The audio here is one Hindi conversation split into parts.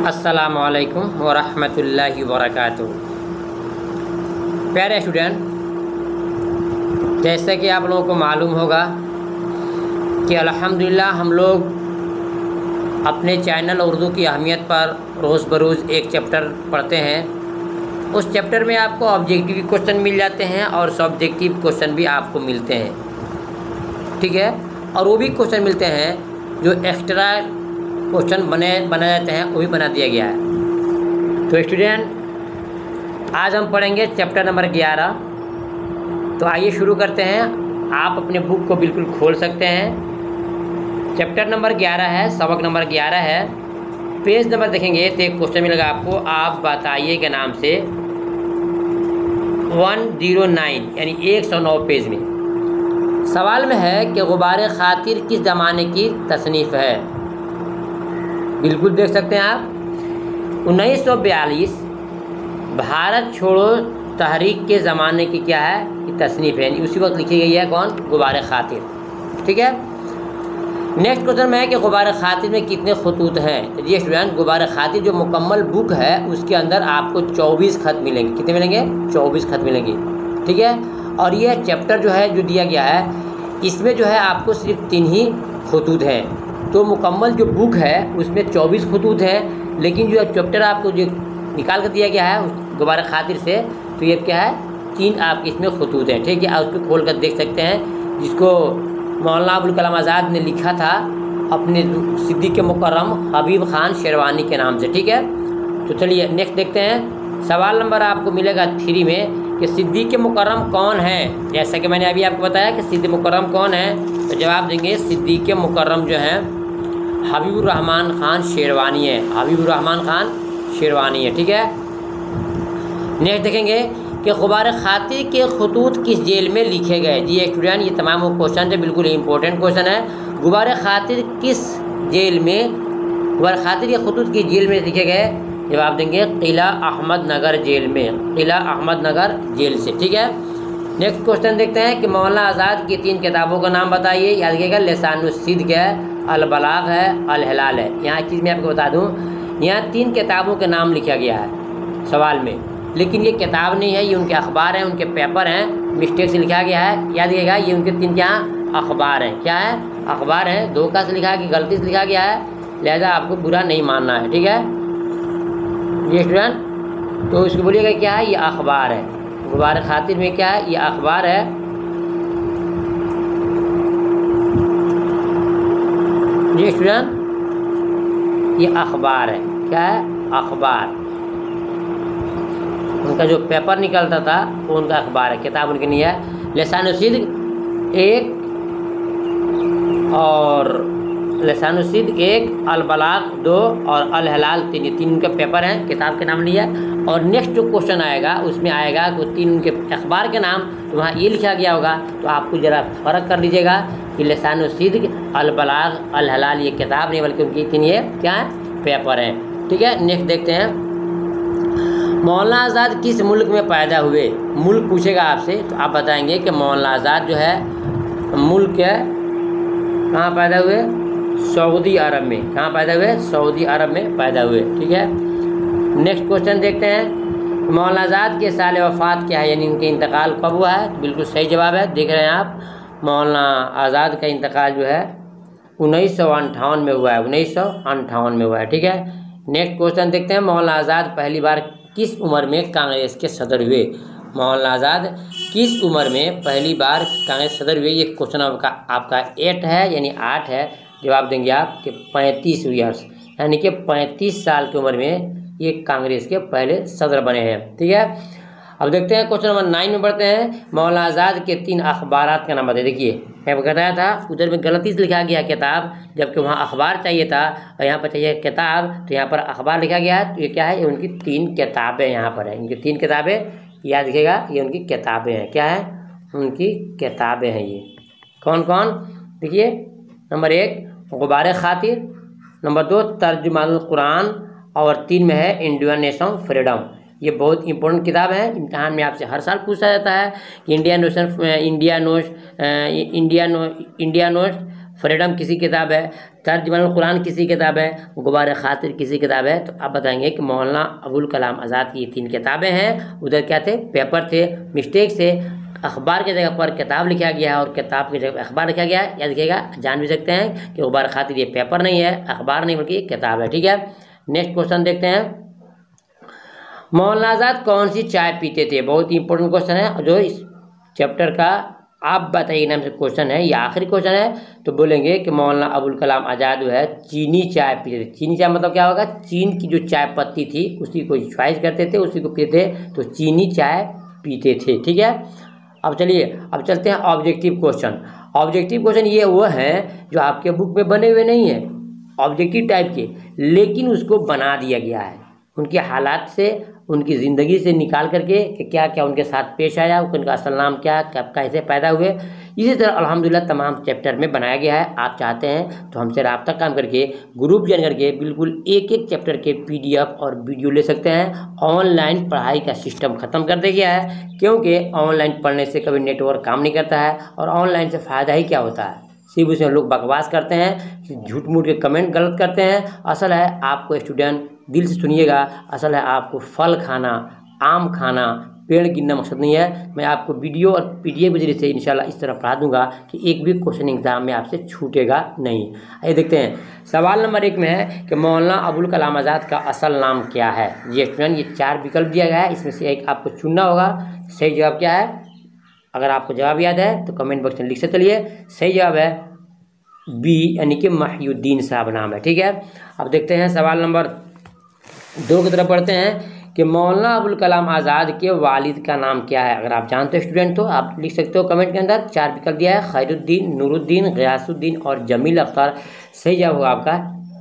अस्सलामु अलैकुम वरहमतुल्लाहि वबरकातुहू। प्यारे स्टूडेंट, जैसे कि आप लोगों को मालूम होगा कि अल्हम्दुलिल्लाह हम लोग अपने चैनल उर्दू की अहमियत पर रोज़ बरोज़ एक चैप्टर पढ़ते हैं। उस चैप्टर में आपको ऑब्जेक्टिव क्वेश्चन मिल जाते हैं और सब्जेक्टिव क्वेश्चन भी आपको मिलते हैं, ठीक है। और वो भी क्वेश्चन मिलते हैं जो एक्स्ट्रा क्वेश्चन बनाए जाते हैं, वो भी बना दिया गया है। तो स्टूडेंट, आज हम पढ़ेंगे चैप्टर नंबर 11। तो आइए शुरू करते हैं। आप अपने बुक को बिल्कुल खोल सकते हैं। चैप्टर नंबर 11 है, सबक नंबर 11 है। पेज नंबर देखेंगे तो एक क्वेश्चन मिलेगा आपको, आप बताइए के नाम से 109 यानी 109 पेज में सवाल में है कि गुबार खातिर किस ज़माने की तसनीफ़ है। बिल्कुल देख सकते हैं आप, 1942 भारत छोड़ो तहरीक के ज़माने की क्या है कि तसनीफ़ है, उसी वक्त लिखी गई है। कौन? गुबार खातिर, ठीक है। नेक्स्ट क्वेश्चन में है कि गुबार खातिर में कितने खतूत हैं। तो ये स्टूडेंट, गुबार खातिर जो मुकम्मल बुक है उसके अंदर आपको 24 खत मिलेंगे। कितने मिलेंगे? 24 खत मिलेंगे, ठीक है। और ये चैप्टर जो है जो दिया गया है इसमें जो है आपको सिर्फ 3 ही खतूत हैं। तो मुकम्मल जो बुक है उसमें 24 खतूत हैं, लेकिन जो चैप्टर आपको जो निकाल कर दिया गया है गुबार खातिर से, तो ये क्या है 3 आपके इसमें खतूत हैं, ठीक है। आप उसको खोल कर देख सकते हैं, जिसको मौलाना अबुल कलाम आज़ाद ने लिखा था अपने सिद्दीक़ मुकर्रम हबीब खान शेरवानी के नाम से, ठीक है। तो चलिए नेक्स्ट देखते हैं। सवाल नंबर आपको मिलेगा 3 में कि सिद्दीक़ मुकर्रम कौन है। जैसा कि मैंने अभी आपको बताया कि सिद्दीक़ मुकर्रम कौन है, तो जवाब देंगे सिद्दीक़ मुकर्रम जो है हबीबुर रहमान खान शेरवानी है। हबीबुर रहमान खान शेरवानी है, ठीक है। नेक्स्ट देखेंगे कि गुबार खातिर के खतूत किस जेल में लिखे गए। जी स्टूडेंट, ये तमाम वो क्वेश्चन है, बिल्कुल इंपॉर्टेंट क्वेश्चन है। गुबार खातिर किस जेल में, गुबार खातिर के खतूत किस जेल में लिखे गए। जवाब देंगे किला अहमद नगर जेल में, किला अहमद नगर जेल से, ठीक है। नेक्स्ट क्वेश्चन देखते हैं कि मौलाना आज़ाद की 3 किताबों का नाम बताइए। याद रखिएगा, लिसानुस्सिद्क़ है, अल बलाग है, अल हिलाल है। यहाँ एक चीज़ मैं आपको बता दूँ, यहाँ 3 किताबों के नाम लिखा गया है सवाल में, लेकिन ये किताब नहीं है, ये उनके अखबार हैं, उनके पेपर हैं, मिस्टेक से लिखा गया है। याद रखिएगा, ये उनके 3 क्या अखबार हैं। क्या है? अखबार हैं। धोखा से लिखा है कि गलती से लिखा गया है, लिहाजा आपको बुरा नहीं मानना है, ठीक है ये स्टूडेंट। तो इसको बोलिएगा क्या है, ये अखबार है। गुबार खातिर में क्या है, ये अखबार है। ये स्टूडेंट, ये अखबार है। क्या है? अखबार। उनका जो पेपर निकलता था वो उनका अखबार है, किताब उनकी नहीं है। लिसानुस्सिद्क़ 1 और लिसानुस्सिद्क़ 1, अल बलाग 2 और अल हिलाल 3, ये 3 उनके पेपर हैं, किताब के नाम नहीं है। और नेक्स्ट जो क्वेश्चन आएगा उसमें आएगा कि 3 उनके अखबार के नाम, तो वहाँ ये लिखा गया होगा, तो आपको ज़रा फ़र्क कर लीजिएगा कि लिसानुस्सिद्क़, अल बलाग, अल हिलाल ये किताब नहीं बल्कि उनकी 3 ये क्या है पेपर हैं, ठीक है। नेक्स्ट देखते हैं, मौलाना आज़ाद किस मुल्क में पैदा हुए। मुल्क पूछेगा आपसे तो आप बताएंगे कि मौलाना आज़ाद जो है मुल्क है, कहाँ पैदा हुए? सऊदी अरब में। कहाँ पैदा हुए? सऊदी अरब में पैदा हुए, ठीक है। नेक्स्ट क्वेश्चन देखते हैं, मौलाना आज़ाद के साल वफ़ात क्या है, यानी इनके इंतकाल कब हुआ है। तो बिल्कुल सही जवाब है, देख रहे हैं आप, मौलाना आज़ाद का इंतकाल जो है 1958 में हुआ है, 1958 में हुआ है, ठीक है। नेक्स्ट क्वेश्चन देखते हैं, मौलाना आज़ाद पहली बार किस उम्र में कांग्रेस के सदर हुए। मौलाना आज़ाद किस उम्र में पहली बार कांग्रेस सदर हुए। ये क्वेश्चन आपका 8 है, यानी 8 है। जवाब देंगे आप कि 35 ईयर्स, यानी कि 35 साल की उम्र में ये कांग्रेस के पहले सदर बने हैं, ठीक है। अब देखते हैं क्वेश्चन नंबर 9 में बढ़ते हैं। मौलाना आज़ाद के 3 अखबारात का नाम बताइए। देखिए मैं बताया था उधर में गलती से लिखा गया किताब, जबकि वहाँ अखबार चाहिए था, और यहाँ पर चाहिए किताब, तो यहाँ पर अखबार लिखा गया है। तो ये क्या है, ये उनकी 3 किताबें यहाँ पर है। इनकी 3 किताबें याद रखिएगा, ये उनकी किताबें हैं। क्या है? उनकी किताबें हैं। ये कौन कौन? देखिए, नंबर 1 गुबार खातिर, नंबर 2 तर्जुमानुल कुरान, और 3 में है इंडियन नेशन फ्रीडम। ये बहुत इंपॉर्टेंट किताब है, इम्तहान में आपसे हर साल पूछा जाता है कि इंडिया नोट फ्रीडम किसी किताब है, तर्जुमानुल कुरान किसी किताब है, गुबार खातिर किसी किताब है। तो आप बताएंगे कि मौलाना अबुल कलाम आज़ाद की 3 किताबें हैं। उधर क्या थे, पेपर थे, मिस्टेक से अखबार की जगह पर किताब लिखा गया है और किताब की जगह पर अखबार लिखा गया है। याद रखिएगा, जान भी सकते हैं कि गुबार खातिर ये पेपर नहीं है, अखबार नहीं बल्कि किताब है। ठीक है, नेक्स्ट क्वेश्चन देखते हैं। मौलाना आज़ाद कौन सी चाय पीते थे? बहुत ही इंपॉर्टेंट क्वेश्चन है जो इस चैप्टर का आप बताइए नाम से क्वेश्चन है, ये आखिरी क्वेश्चन है। तो बोलेंगे कि मौलाना अबुल कलाम आज़ाद जो है चीनी चाय पीते थे। चीनी चाय मतलब क्या होगा, चीन की जो चाय पत्ती थी उसी को च्वाइस करते थे, उसी को पीते थे, तो चीनी चाय पीते थे। ठीक है, अब चलिए अब चलते हैं ऑब्जेक्टिव क्वेश्चन। ऑब्जेक्टिव क्वेश्चन ये वो हैं जो आपके बुक में बने हुए नहीं हैं, ऑब्जेक्टिव टाइप के, लेकिन उसको बना दिया गया है उनके हालात से, उनकी ज़िंदगी से निकाल करके कि क्या क्या उनके साथ पेश आया, उनका असल नाम क्या, कब कैसे पैदा हुए। इसी तरह अल्हम्दुलिल्लाह तमाम चैप्टर में बनाया गया है। आप चाहते हैं तो हमसे राब्ता काम करके ग्रुप ज्वाइन करके बिल्कुल एक एक चैप्टर के PDF और वीडियो ले सकते हैं। ऑनलाइन पढ़ाई का सिस्टम ख़त्म कर दिया गया है, क्योंकि ऑनलाइन पढ़ने से कभी नेटवर्क काम नहीं करता है और ऑनलाइन से फ़ायदा ही क्या होता है, सिर्फ उसमें लोग बकवास करते हैं, झूठ मूठ के कमेंट गलत करते हैं। असल है आपको स्टूडेंट दिल से सुनिएगा, असल है आपको फल खाना, आम खाना, पेड़ गिनना मकसद नहीं है। मैं आपको वीडियो और PDF के जरिए से इंशाल्लाह इस तरह पढ़ा दूंगा कि एक भी क्वेश्चन एग्जाम में आपसे छूटेगा नहीं। आइए देखते हैं, सवाल नंबर 1 में है कि मौलाना अबुल कलाम आज़ाद का असल नाम क्या है। ये स्टूडेंट ये 4 विकल्प दिया गया है, इसमें से एक आपको चुनना होगा। सही जवाब क्या है? अगर आपको जवाब याद है तो कमेंट बॉक्स में लिख से चलिए। सही जवाब है B, यानी कि महिउद्दीन साहब नाम है। ठीक है, अब देखते हैं सवाल नंबर 2 की तरफ पढ़ते हैं कि मौलाना अबुल कलाम आज़ाद के वालिद का नाम क्या है। अगर आप जानते हो स्टूडेंट तो आप लिख सकते हो कमेंट के अंदर। 4 विकल्प दिया है, खैरुद्दीन, नूरुद्दीन, गयासुद्दीन और जमील अख्तर। सही जवाब होगा आपका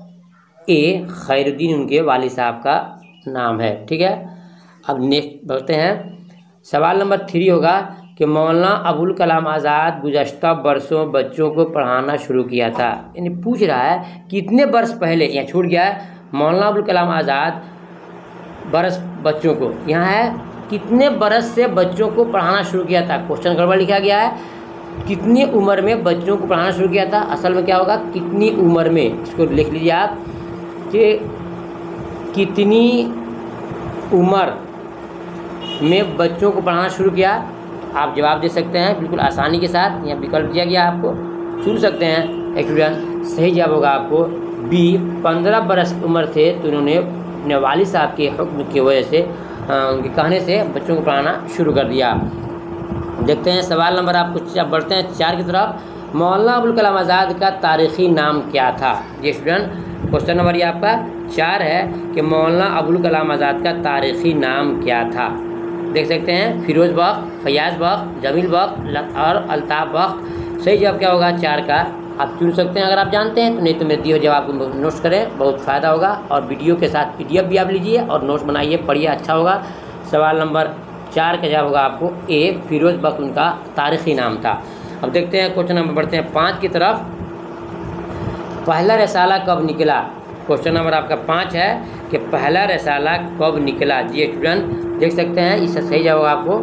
A, खैरुद्दीन उनके वालिद साहब का नाम है। ठीक है, अब नेक्स्ट बढ़ते हैं। सवाल नंबर 3 होगा कि मौलाना अबुल कलाम आज़ाद गुज़श्ता बरसों बच्चों को पढ़ाना शुरू किया था। यानी पूछ रहा है कितने वर्ष पहले, यहाँ छूट गया है मौलाना अबुल कलाम आज़ाद बरस बच्चों को, यहाँ है कितने बरस से बच्चों को पढ़ाना शुरू किया था। क्वेश्चन गड़बड़ लिखा गया है, कितनी उम्र में बच्चों को पढ़ाना शुरू किया था। असल में क्या होगा, कितनी उम्र में, इसको लिख लीजिए आप कि कितनी उम्र में बच्चों को पढ़ाना शुरू किया। आप जवाब दे सकते हैं बिल्कुल आसानी के साथ, यहाँ विकल्प दिया गया आपको, चुन सकते हैं स्टूडेंट। सही जवाब होगा आपको B, 15 बरस उम्र थे तो उन्होंने अपने वालिद साहब के हुक्म की वजह से, उनके कहने से बच्चों को पढ़ाना शुरू कर दिया। देखते हैं सवाल नंबर आपको बढ़ते हैं 4 की तरफ। मौलाना अबुल कलाम आज़ाद का तारीख़ी नाम क्या था। ये स्टूडेंट क्वेश्चन नंबर ये आपका 4 है कि मौलाना अबुल कलाम आज़ाद का तारीख़ी नाम क्या था। देख सकते हैं फिरोज़ बख्श, फयाज़ बख्श, जमील बख्श और अल्ताफ़ बख्श। सही जवाब क्या होगा 4 का, आप चुन सकते हैं अगर आप जानते हैं तो, नहीं तो मेरे दिए हुए जवाब को नोट्स करें, बहुत फ़ायदा होगा। और वीडियो के साथ PDF भी आप लीजिए और नोट्स बनाइए, पढ़िए, अच्छा होगा। सवाल नंबर 4 का जवाब होगा आपको A, फिरोज़ बख्श उनका तारीख़ी नाम था। अब देखते हैं क्वेश्चन नंबर बढ़ते हैं 5 की तरफ। पहला रिसाला कब निकला। क्वेश्चन नंबर आपका 5 है कि पहला रिसाला कब निकला। जी स्टूडेंट देख सकते हैं, इसका सही जवाब होगा आपको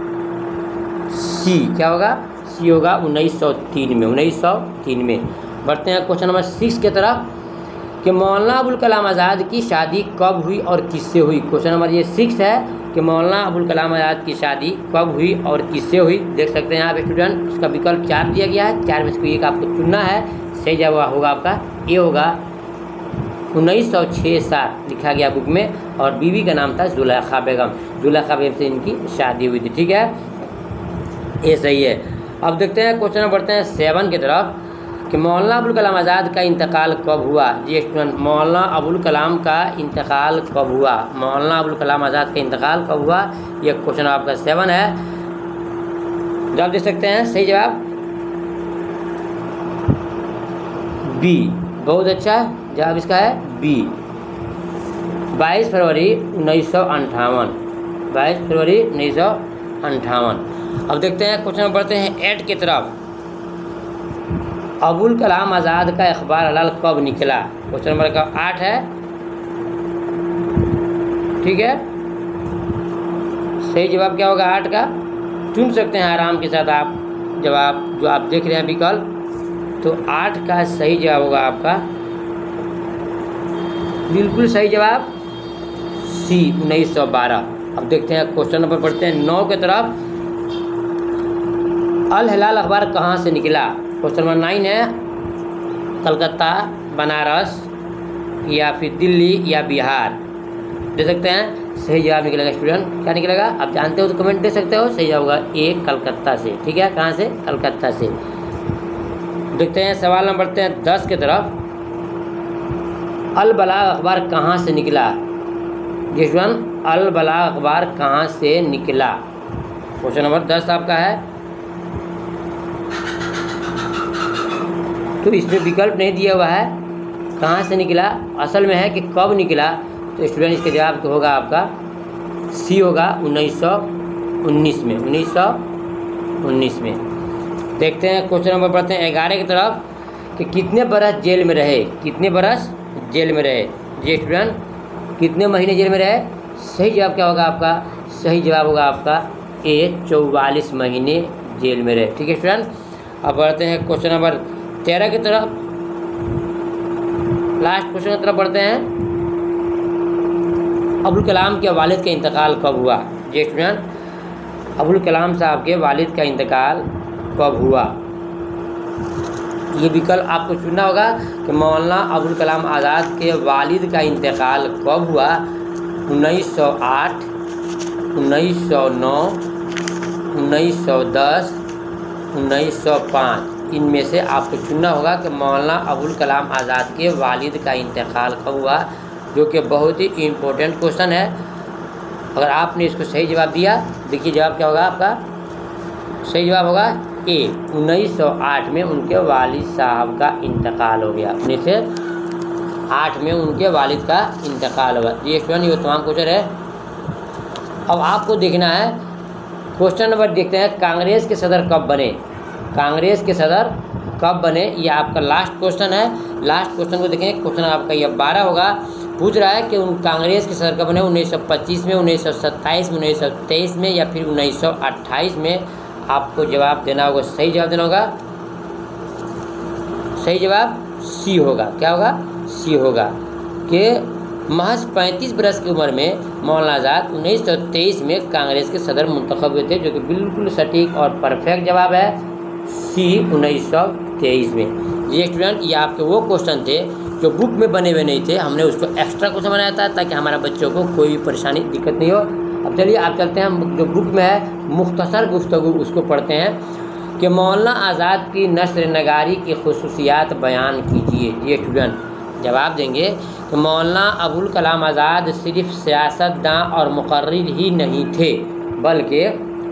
C, क्या होगा C होगा 1903 में, 1903 में। बढ़ते हैं क्वेश्चन नंबर 6 की तरफ कि मौलाना अबुल कलाम आज़ाद की शादी कब हुई और किससे हुई। क्वेश्चन नंबर ये 6 है कि मौलाना अबुल कलाम आज़ाद की शादी कब हुई और किससे हुई। देख सकते हैं आप स्टूडेंट, इसका विकल्प 4 दिया गया है, 4 में से एक आपको चुनना है। सही जवाब होगा आपका A होगा 1906-7 लिखा गया बुक में, और बीवी का नाम था जुलेखा बेगम। जुलेखा बेगम से इनकी शादी हुई थी। ठीक है, ये सही है। अब देखते हैं क्वेश्चन नंबर बढ़ते हैं 7 की तरफ कि मौलाना अबुल कलाम आज़ाद का इंतकाल कब हुआ। जी स्टूडेंट, मौलाना अबुल कलाम का इंतकाल कब हुआ, मौलाना अबुल कलाम आज़ाद का इंतकाल कब हुआ, ये क्वेश्चन आपका 7 है। जवाब दे सकते हैं, सही जवाब B, बहुत अच्छा जवाब इसका है B, 22 फरवरी 1958, 22 फरवरी 1958। अब देखते हैं क्वेश्चन में बढ़ते हैं 8 की तरफ। अबुल कलाम आज़ाद का अखबार हलाल कब निकला। क्वेश्चन नंबर का 8 है। ठीक है, सही जवाब क्या होगा 8 का, चुन सकते हैं आराम के साथ आप जवाब जो आप देख रहे हैं विकल्प। तो 8 का सही जवाब होगा आपका, बिल्कुल सही जवाब सी 1912। अब देखते हैं क्वेश्चन नंबर पढ़ते हैं 9 की तरफ। अल हिलाल अखबार कहाँ से निकला? क्वेश्चन नंबर 9 है, कलकत्ता, बनारस या फिर दिल्ली या बिहार। दे सकते हैं सही जवाब निकलेगा स्टूडेंट, क्या निकलेगा आप जानते हो तो कमेंट दे सकते हो। सही जवाब होगा ए, कलकत्ता से। ठीक है, कहाँ से? कलकत्ता से। देखते हैं सवाल नंबर बढ़ते हैं 10 की तरफ। अल बलाग अखबार कहाँ से निकला? जी स्टूडेंट, अल बलाग अखबार कहाँ से निकला? क्वेश्चन नंबर 10 आपका है। तो इसमें विकल्प नहीं दिया हुआ है कहाँ से निकला, असल में है कि कब निकला। तो स्टूडेंट इसका जवाब होगा आपका सी होगा 1919 में, 1919 में। देखते हैं क्वेश्चन नंबर पढ़ते हैं 11 की तरफ कि कितने बरस जेल में रहे? कितने बरस जेल में रहे? जी स्टूडेंट, कितने महीने जेल में रहे? सही जवाब क्या होगा आपका? सही जवाब होगा आपका ए, 44 महीने जेल में रहे। ठीक है स्टूडेंट, अब बढ़ते हैं क्वेश्चन नंबर 13 की तरफ। लास्ट क्वेश्चन की तरफ बढ़ते हैं। अब्दुल कलाम के वालिद का इंतकाल कब हुआ? जी स्टूडेंट, अब्दुल कलाम साहब के वालिद का इंतकाल कब हुआ? ये विकल्प आपको चुनना होगा कि मौलाना अबुल कलाम आज़ाद के वालिद का इंतकाल कब हुआ। 1908, 1909, 1910, 1905। इनमें से आपको चुनना होगा कि मौलाना अबुल कलाम आज़ाद के वालिद का इंतकाल कब हुआ, जो कि बहुत ही इम्पोर्टेंट क्वेश्चन है। अगर आपने इसको सही जवाब दिया, देखिए जवाब क्या होगा आपका। सही जवाब होगा ए, 1908 में उनके वालिद साहब का इंतकाल हो गया। 1908 में उनके वालिद का इंतकाल हुआ। ये स्टूडेंट ये तमाम क्वेश्चन है। अब आपको देखना है क्वेश्चन नंबर, देखते हैं कांग्रेस के सदर कब बने? कांग्रेस के सदर कब बने, ये आपका लास्ट क्वेश्चन है। लास्ट क्वेश्चन को देखें, क्वेश्चन आपका ये 12 होगा। पूछ रहा है कि उन कांग्रेस के सदर कब बने? 1925 में, 1927 में, 1923 में या फिर 1928 में। आपको जवाब देना होगा, सही जवाब देना होगा। सही जवाब सी होगा। क्या होगा? सी होगा कि महज 35 बरस की उम्र में मौलाना आज़ाद 1923 में कांग्रेस के सदर मुंतखब हुए थे, जो कि बिल्कुल सटीक और परफेक्ट जवाब है सी, 1923 में। ये स्टूडेंट ये आपके वो क्वेश्चन थे जो बुक में बने हुए नहीं थे, हमने उसको एक्स्ट्रा क्वेश्चन बनाया था ताकि हमारा बच्चों को कोई परेशानी दिक्कत नहीं हो। अब चलिए आप चलते हैं जो बुक में है मुख्तसर गुफ्तगू, उसको पढ़ते हैं कि मौलाना आज़ाद की नस्र नगारी की खुसूसियात बयान कीजिए। ये स्टूडेंट जवाब देंगे कि मौलाना अबुल कलाम आज़ाद सिर्फ सियासतदां और मुकर्रिर ही नहीं थे, बल्कि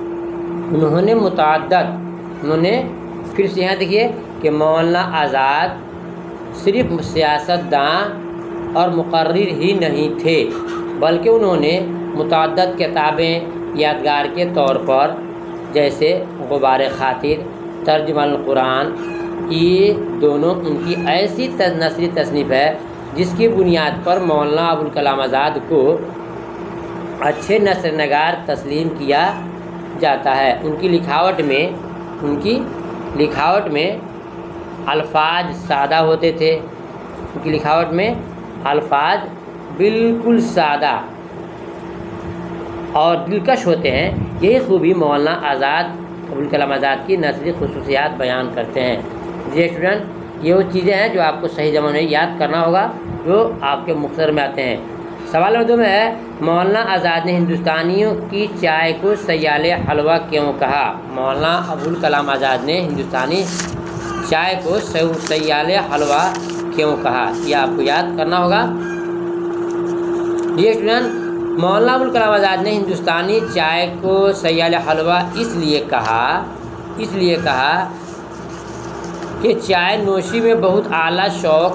उन्होंने फिर से यहाँ देखिए कि मौलाना आज़ाद सिर्फ सियासतदां और मुकर्रिर ही नहीं थे, बल्कि उन्होंने मुतअद्दिद किताबें यादगार के तौर पर, जैसे गुबार खातिर, तर्जुमानुल कुरान, ये दोनों उनकी ऐसी नसरी तसनीफ़ है जिसकी बुनियाद पर मौलाना अबुल कलाम आज़ाद को अच्छे नसर नगार तस्लीम किया जाता है। उनकी लिखावट में अल्फाज सादा होते थे। उनकी लिखावट में अल्फाज बिल्कुल सादा और दिलकश होते हैं। यही खूबी मौलाना आज़ाद अबुल कलाम आज़ाद की नसरी खुसूसियात बयान करते हैं। ये स्टूडेंट ये वो चीज़ें हैं जो आपको सही जमाने में याद करना होगा, जो आपके मुख्तसर में आते हैं। सवाल नंबर 2 में है, मौलाना आज़ाद ने हिंदुस्तानियों की चाय को सयाले हलवा क्यों कहा? मौलाना अबुल कलाम आज़ाद ने हिंदुस्तानी चाय को सयाले हलवा क्यों कहा? यह आपको याद करना होगा। ये स्टूडेंट मौलाना अबुल कलाम आज़ाद ने हिंदुस्तानी चाय को सयाले हलवा इसलिए कहा कि चाय नोशी में बहुत आला शौक़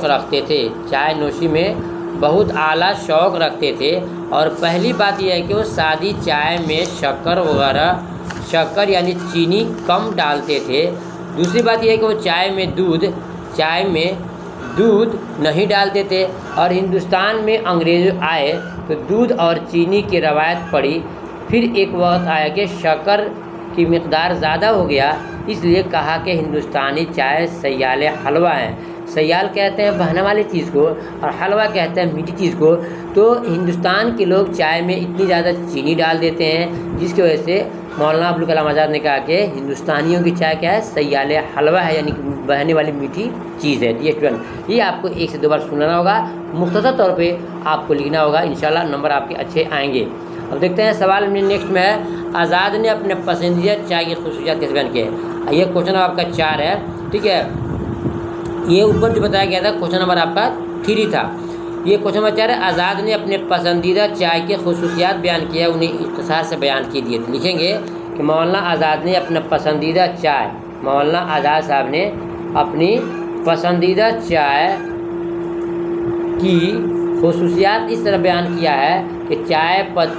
रखते थे। और पहली बात यह है कि वो सादी चाय में शक्कर यानी चीनी कम डालते थे। दूसरी बात यह है कि वो चाय में दूध नहीं डालते थे। और हिंदुस्तान में अंग्रेज़ आए तो दूध और चीनी की रवायत पड़ी। फिर एक वक्त आया कि शक्कर की मिक़दार ज़्यादा हो गया, इसलिए कहा कि हिंदुस्तानी चाय सयाले हलवा है। सयाल कहते हैं बहने वाली चीज़ को और हलवा कहते हैं मीठी चीज़ को। तो हिंदुस्तान के लोग चाय में इतनी ज़्यादा चीनी डाल देते हैं, जिसकी वजह से मौलाना अबुल कलाम आज़ाद ने कहा कि हिंदुस्तानियों की चाय क्या है, सयाले हलवा है, यानी कि बहने वाली मीठी चीज़ है। जी स्टूडेंट, ये आपको 1 से 2 बार सुनाना होगा, मुख्तसर तौर पे आपको लिखना होगा, इंशाल्लाह नंबर आपके अच्छे आएंगे। अब देखते हैं सवाल में नेक्स्ट में है, आज़ाद ने अपने पसंदीदा चाय की खुसूसियात कैसे बयान की है। ये क्वेश्चन आपका 4 है, ठीक है। ये ऊपर जो बताया गया था क्वेश्चन नंबर आपका 3 था, ये क्वेश्चन नंबर 4 है। आज़ाद ने अपने पसंदीदा चाय के खुसूसियात बयान किया, उन्हें इख्तिसार से बयान की दिए। लिखेंगे कि मौलाना आज़ाद ने अपना पसंदीदा चाय, मौलाना आज़ाद साहब ने अपनी पसंदीदा चाय की खुसूसियात इस तरह बयान किया है कि चाय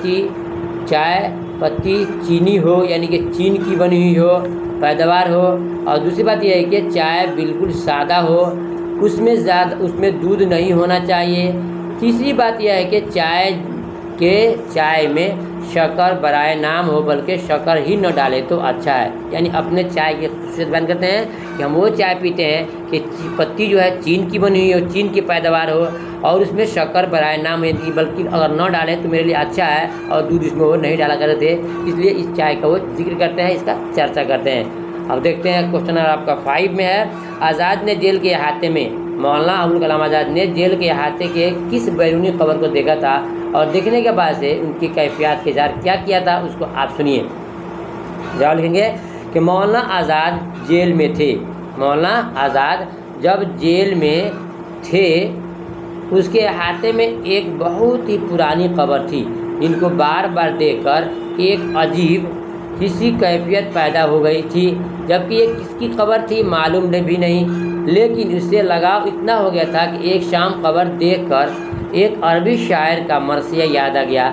पत्ती चीनी हो, यानी कि चीन की बनी हुई हो, पैदावार हो। और दूसरी बात यह है कि चाय बिल्कुल सादा हो, उसमें दूध नहीं होना चाहिए। तीसरी बात यह है कि चाय में शक्कर बराए नाम हो, बल्कि शक्कर ही न डाले तो अच्छा है। यानी अपने चाय की खुसूसियत बयान करते हैं कि हम वो चाय पीते हैं कि पत्ती जो है चीन की बनी हुई हो, चीन की पैदावार हो और उसमें शक्कर बराए नाम है, बल्कि अगर न डालें तो मेरे लिए अच्छा है, और दूध इसमें वो नहीं डाला करते थे, इसलिए इस चाय का वो जिक्र करते हैं, इसका चर्चा करते हैं। अब देखते हैं क्वेश्चन नंबर आपका 5 में है, आज़ाद ने जेल के अहाते में, मौलाना अबुल कलाम आज़ाद ने जेल के अहाते के किस बैरूनी खबर को देखा था और देखने के बाद से उनकी कैफियत के इज़हार क्या किया था, उसको आप सुनिए। जवाब लिखेंगे कि मौलाना आज़ाद जेल में थे। मौलाना आज़ाद जब जेल में थे, उसके अहाते में एक बहुत ही पुरानी कब्र थी, जिनको बार बार देखकर एक अजीब किसी कैफियत पैदा हो गई थी। जबकि ये किसकी कब्र थी मालूम भी नहीं, लेकिन उससे लगाव इतना हो गया था कि एक शाम कब्र देखकर एक अरबी शायर का मरसिया याद आ गया,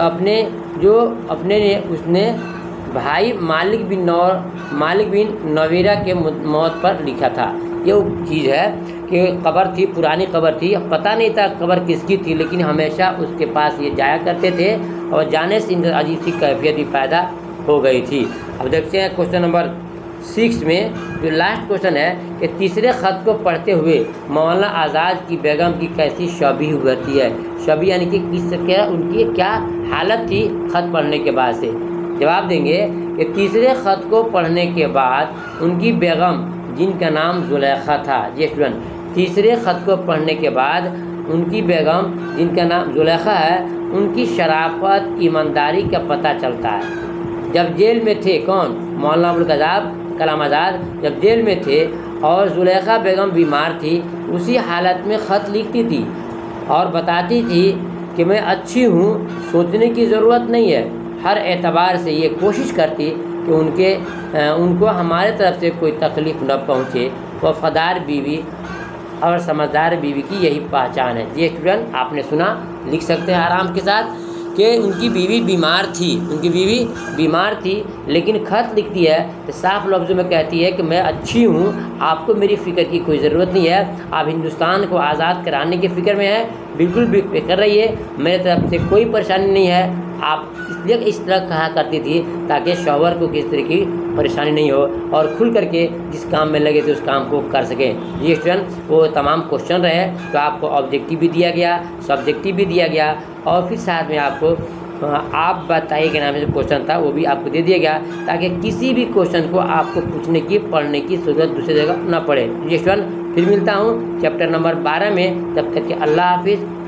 जो अपने उसने भाई मालिक बिन नवीरा के मौत पर लिखा था। ये वो चीज़ है कि कब्र थी, पुरानी कब्र थी, पता नहीं था कब्र किसकी थी, लेकिन हमेशा उसके पास ये जाया करते थे और जाने से इनका अजीब सी कैफियत भी पैदा हो गई थी। अब देखते हैं क्वेश्चन नंबर 6 में जो लास्ट क्वेश्चन है कि तीसरे ख़त को पढ़ते हुए मौलाना आज़ाद की बेगम की कैसी शबीह उभरती है। शबीह यानी कि उनकी क्या हालत थी ख़त पढ़ने के बाद से। जवाब देंगे कि तीसरे ख़त को पढ़ने के बाद उनकी बेगम, जिनका नाम जुलेखा था, जी स्टूडेंट, तीसरे ख़त को पढ़ने के बाद उनकी बेगम, जिनका नाम जुलेखा है, उनकी शराफत ईमानदारी का पता चलता है। जब जेल में थे कौन, मौलाना अबुल कलाम आज़ाद जब जेल में थे और जुलेखा बेगम बीमार थी, उसी हालत में ख़त लिखती थी और बताती थी कि मैं अच्छी हूँ, सोचने की ज़रूरत नहीं है। हर एतबार से ये कोशिश करती कि उनको हमारे तरफ से कोई तकलीफ़ न पहुँचे। वफ़ादार बीवी और समझदार बीवी की यही पहचान है। जी स्टूडेंट, आपने सुना, लिख सकते हैं आराम के साथ कि उनकी बीवी बीमार थी, लेकिन ख़त लिखती है तो साफ लफ्ज़ों में कहती है कि मैं अच्छी हूँ, आपको मेरी फ़िक्र की कोई ज़रूरत नहीं है, आप हिंदुस्तान को आज़ाद कराने की फ़िक्र में है, बिल्कुल बेफिक्र रहिए, मेरे तरफ से कोई परेशानी नहीं है। आप इसलिए इस तरह कहा करती थी ताकि शौहर को किसी तरह की परेशानी नहीं हो और खुल करके जिस काम में लगे थे उस काम को कर सकें। ये स्टूडेंट, वो तमाम क्वेश्चन रहे, तो आपको ऑब्जेक्टिव भी दिया गया, सब्जेक्टिव भी दिया गया, और फिर साथ में आपको आप बताइए के नाम से क्वेश्चन था वो भी आपको दे दिया गया, ताकि किसी भी क्वेश्चन को आपको पूछने की, पढ़ने की ज़रूरत दूसरी जगह न पड़े। ये स्टूडेंट, फिर मिलता हूँ चैप्टर नंबर 12 में, तब तक के अल्लाह हाफिज़।